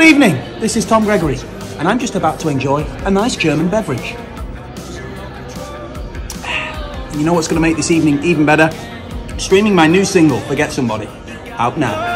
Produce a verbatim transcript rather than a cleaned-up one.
evening, this is Tom Gregory, and I'm just about to enjoy a nice German beverage. And you know what's going to make this evening even better? Streaming my new single, Forget Somebody, out now.